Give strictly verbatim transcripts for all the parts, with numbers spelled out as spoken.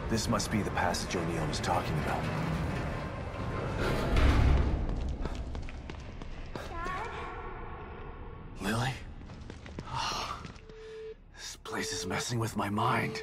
This must be the passage O'Neill was talking about. Dad? Lily? Oh, this place is messing with my mind.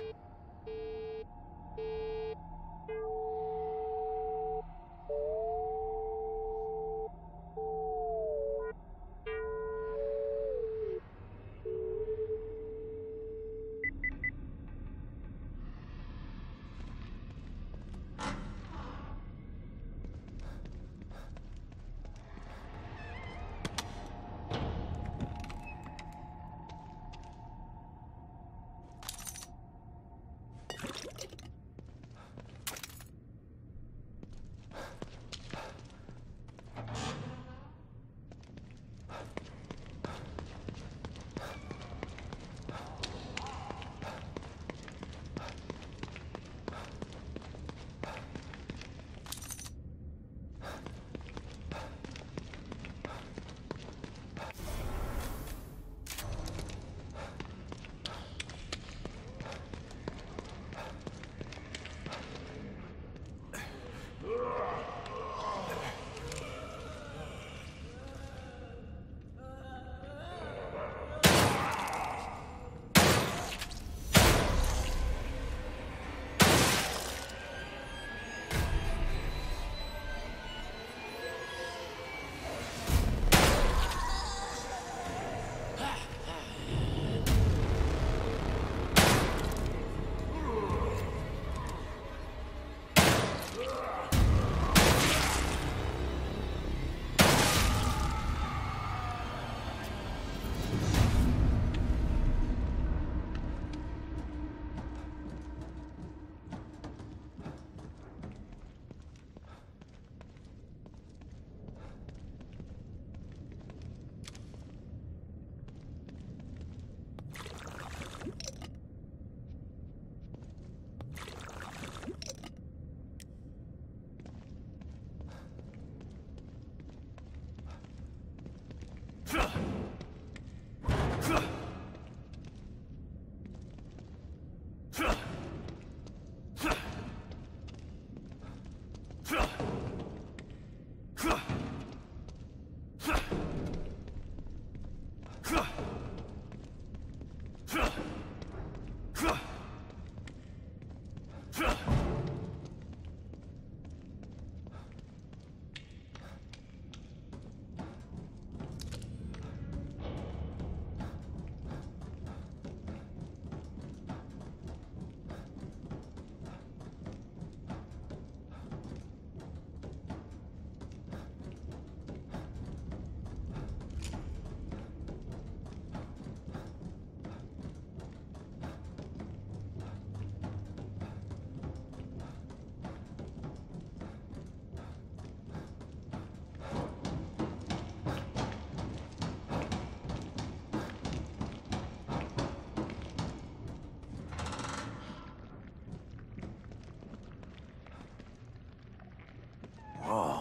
Whoa.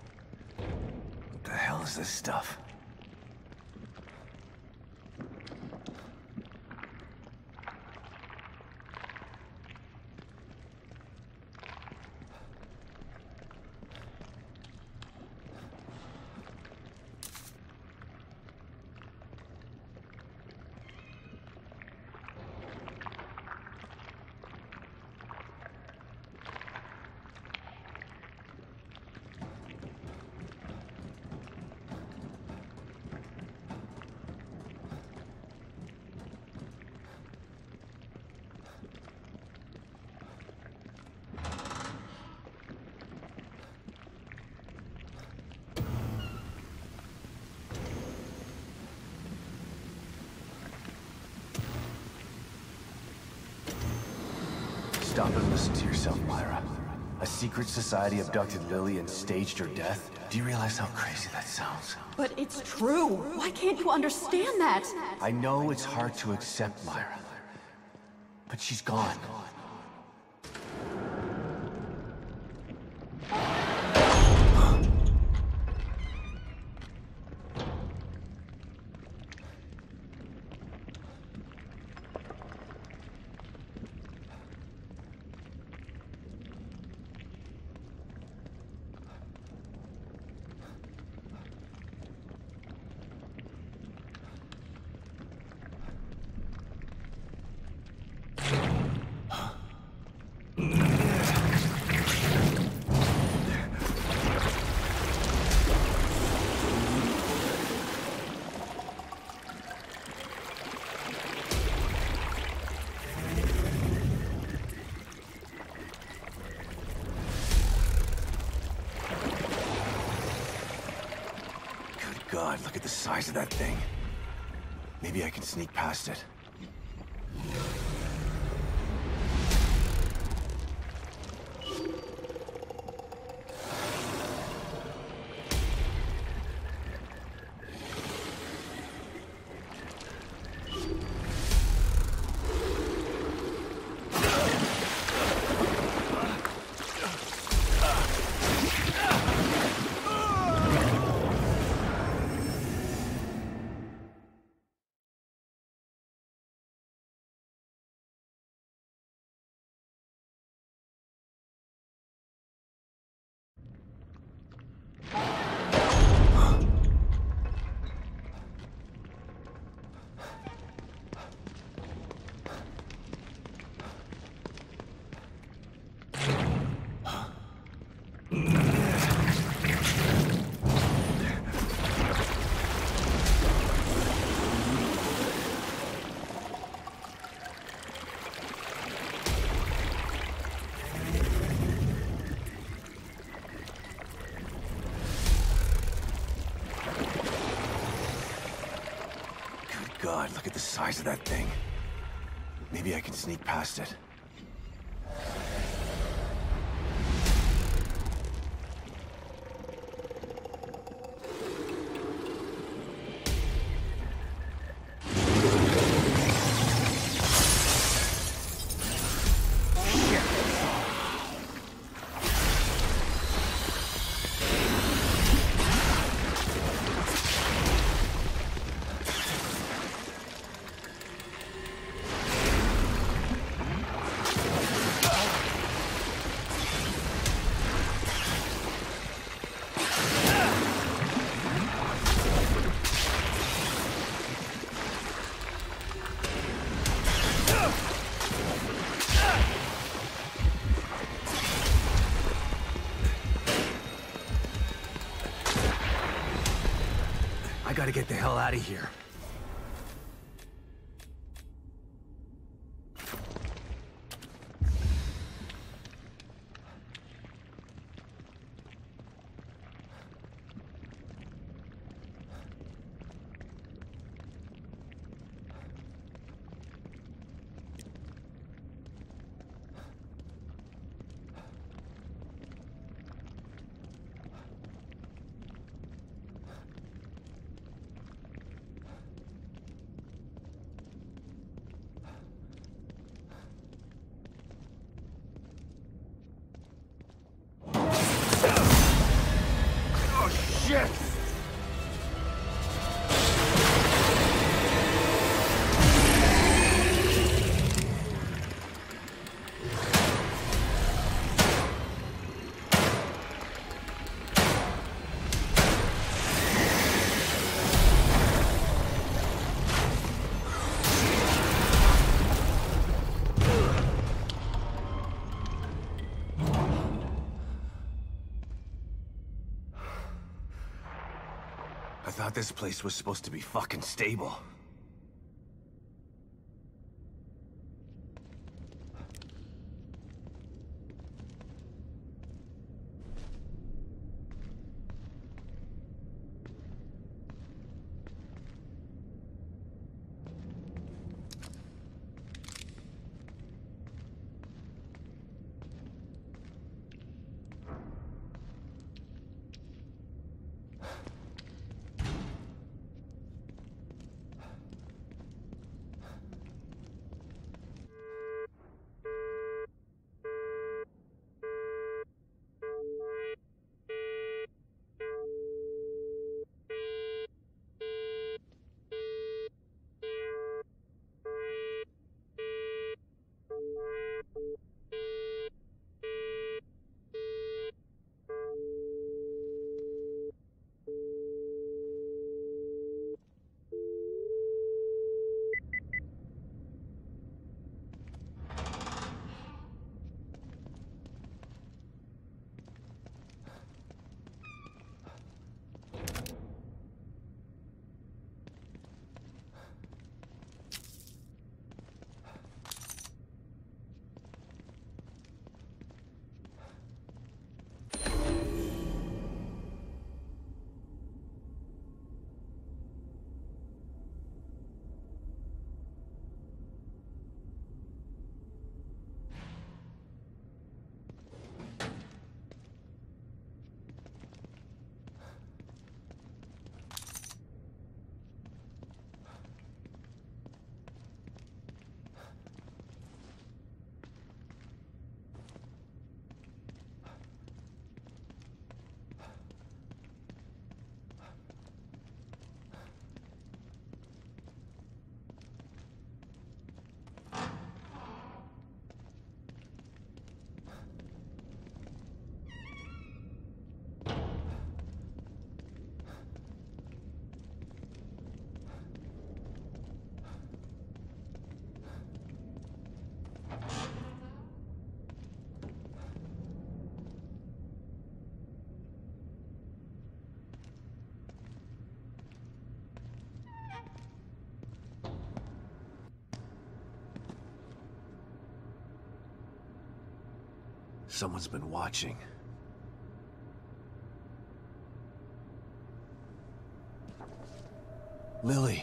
What the hell is this stuff? Stop and listen to yourself, Myra. A secret society abducted Lily and staged her death? Do you realize how crazy that sounds? But it's true. Why can't you understand that? I know it's hard to accept, Myra. But she's gone. God, look at the size of that thing. Maybe I can sneak past it. God, look at the size of that thing. Maybe I can sneak past it. I gotta get the hell out of here. Shit! I thought this place was supposed to be fucking stable. Someone's been watching. Lily.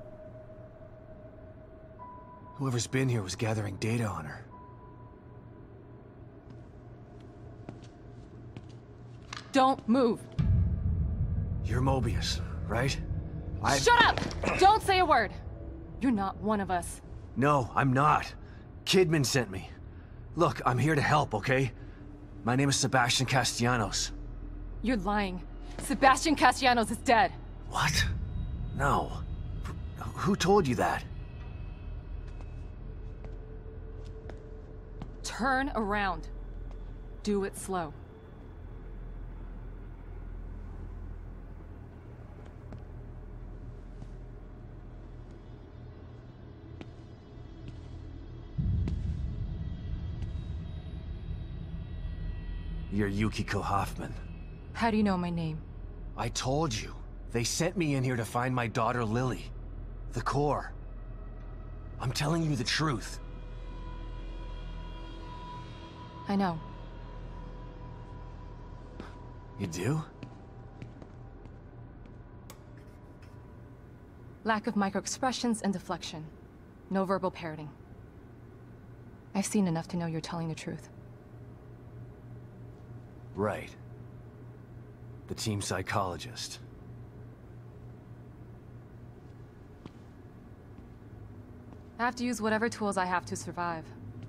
Whoever's been here was gathering data on her. Don't move. You're Mobius, right? I... Shut up! Don't say a word. You're not one of us. No, I'm not. Kidman sent me. Look, I'm here to help, okay? My name is Sebastian Castellanos. You're lying. Sebastian Castellanos is dead. What? No. Wh- Who told you that? Turn around. Do it slow. You're Yukiko Hoffman. How do you know my name? I told you. They sent me in here to find my daughter Lily. The core. I'm telling you the truth. I know. You do? Lack of microexpressions and deflection. No verbal parroting. I've seen enough to know you're telling the truth. Right. The team psychologist. I have to use whatever tools I have to survive.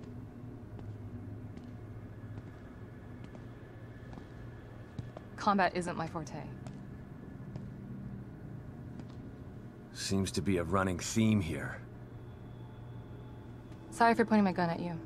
Combat isn't my forte. Seems to be a running theme here. Sorry for pointing my gun at you.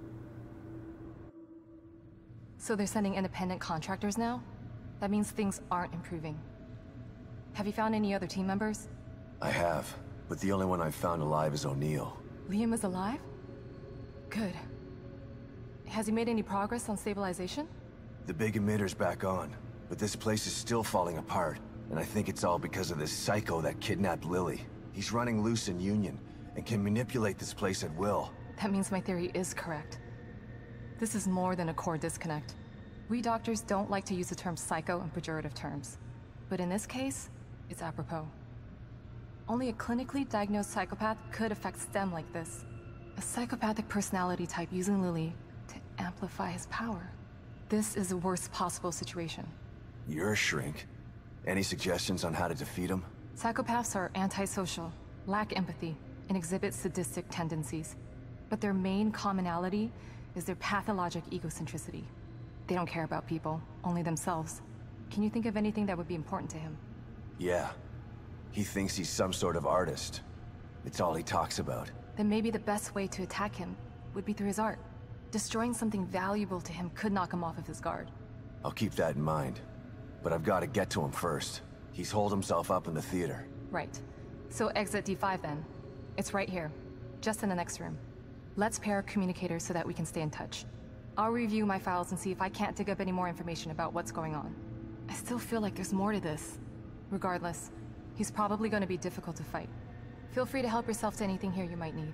So they're sending independent contractors now? That means things aren't improving. Have you found any other team members? I have, but the only one I've found alive is O'Neill. Liam is alive? Good. Has he made any progress on stabilization? The big emitter's back on, but this place is still falling apart, and I think it's all because of this psycho that kidnapped Lily. He's running loose in Union, and can manipulate this place at will. That means my theory is correct. This is more than a core disconnect. We doctors don't like to use the term psycho in pejorative terms. But in this case, it's apropos. Only a clinically diagnosed psychopath could affect STEM like this. A psychopathic personality type using Lily to amplify his power. This is the worst possible situation. You're a shrink. Any suggestions on how to defeat him? Psychopaths are antisocial, lack empathy, and exhibit sadistic tendencies. But their main commonality is their pathologic egocentricity. They don't care about people, only themselves. Can you think of anything that would be important to him? Yeah. He thinks he's some sort of artist. It's all he talks about. Then maybe the best way to attack him would be through his art. Destroying something valuable to him could knock him off of his guard. I'll keep that in mind. But I've got to get to him first. He's holed himself up in the theater. Right. So exit D five then. It's right here. Just in the next room. Let's pair communicators so that we can stay in touch. I'll review my files and see if I can't dig up any more information about what's going on. I still feel like there's more to this. Regardless, he's probably going to be difficult to fight. Feel free to help yourself to anything here you might need.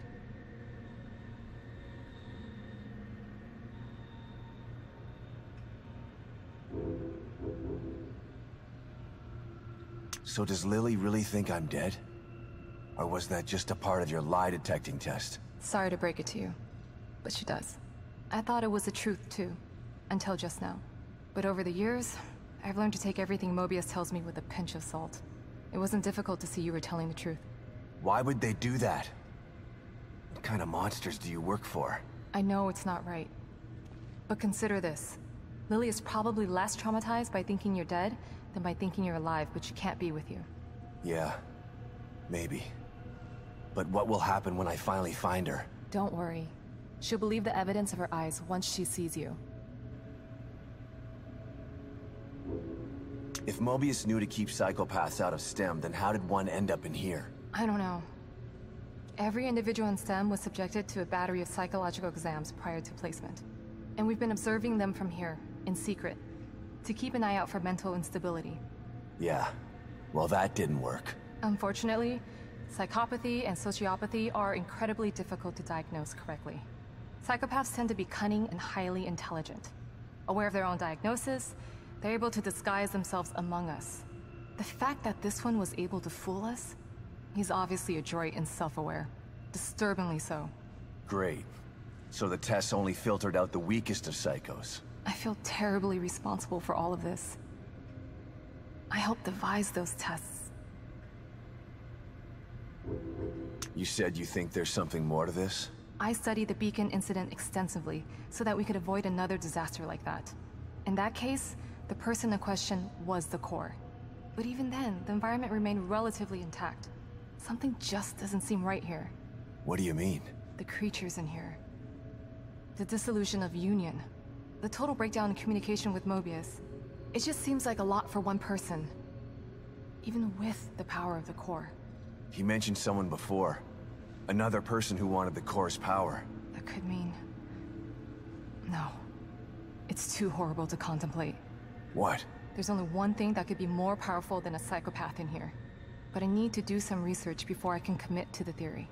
So does Lily really think I'm dead? Or was that just a part of your lie detecting test? Sorry to break it to you, but she does. I thought it was the truth too, until just now. But over the years, I've learned to take everything Mobius tells me with a pinch of salt. It wasn't difficult to see you were telling the truth. Why would they do that? What kind of monsters do you work for? I know it's not right. But consider this. Lily is probably less traumatized by thinking you're dead than by thinking you're alive, but she can't be with you. Yeah, maybe. But what will happen when I finally find her? Don't worry. She'll believe the evidence of her eyes once she sees you. If Mobius knew to keep psychopaths out of STEM, then how did one end up in here? I don't know. Every individual in STEM was subjected to a battery of psychological exams prior to placement. And we've been observing them from here, in secret, to keep an eye out for mental instability. Yeah, well that didn't work. Unfortunately, psychopathy and sociopathy are incredibly difficult to diagnose correctly. Psychopaths tend to be cunning and highly intelligent. Aware of their own diagnosis, they're able to disguise themselves among us. The fact that this one was able to fool us, he's obviously adroit and self-aware. Disturbingly so. Great. So the tests only filtered out the weakest of psychos. I feel terribly responsible for all of this. I helped devise those tests. You said you think there's something more to this? I studied the Beacon incident extensively so that we could avoid another disaster like that. In that case, the person in question was the core. But even then, the environment remained relatively intact. Something just doesn't seem right here. What do you mean? The creatures in here. The dissolution of Union. The total breakdown in communication with Mobius. It just seems like a lot for one person. Even with the power of the core. He mentioned someone before. Another person who wanted the core's power. That could mean... No. It's too horrible to contemplate. What? There's only one thing that could be more powerful than a psychopath in here. But I need to do some research before I can commit to the theory.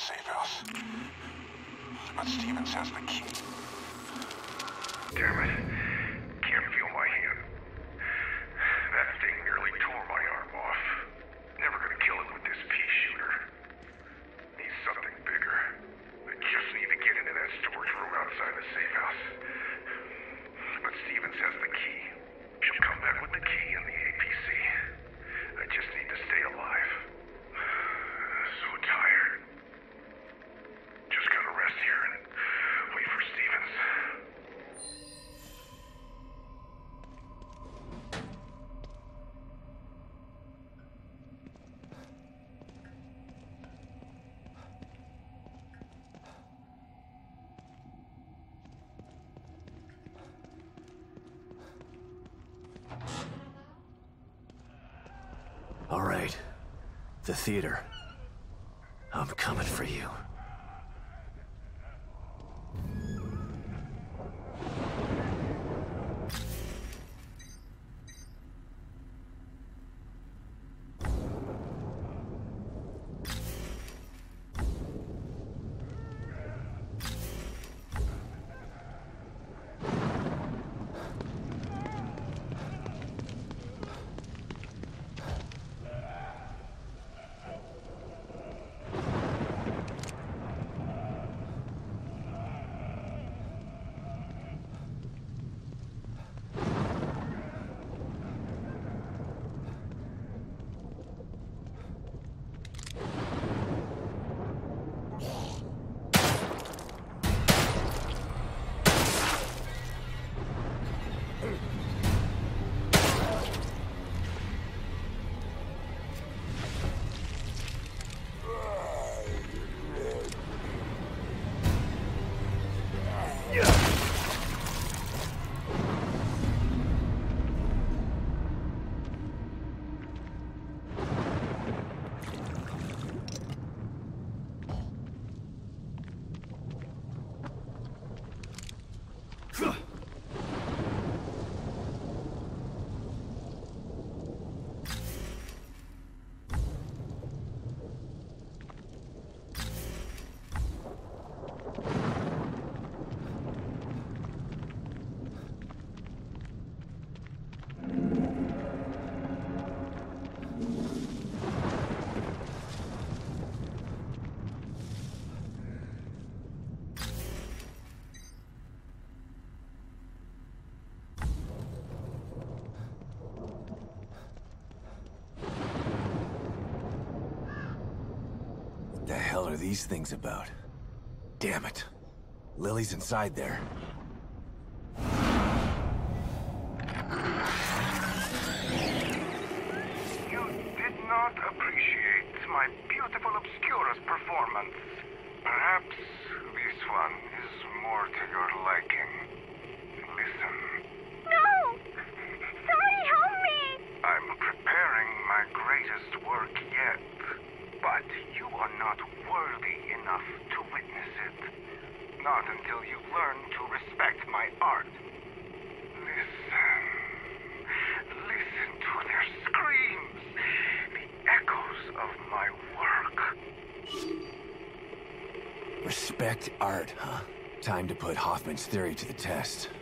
safe house. But Stevens has the key. Damn it. Can't feel my hand. That thing nearly tore my arm off. Never gonna kill it with this pea shooter. Need something bigger. I just need to get into that storage room outside the safe house. But Stevens has the key. She'll come back with the key and the A P C. I just need to stay alive. So tired. Just gonna rest here and wait for Stevens. All right. The theater. I'm coming for you. What the hell are these things about? Damn it. Lily's inside there. You did not appreciate my beautiful Obscurus performance. Perhaps this one is more to your liking. Listen. No! Sorry, help me! I'm preparing my greatest work yet, but you are not worthy enough to witness it. Not until you learn to respect my art. Listen. Listen to their screams. The echoes of my work. Respect art, huh? Time to put Hoffman's theory to the test.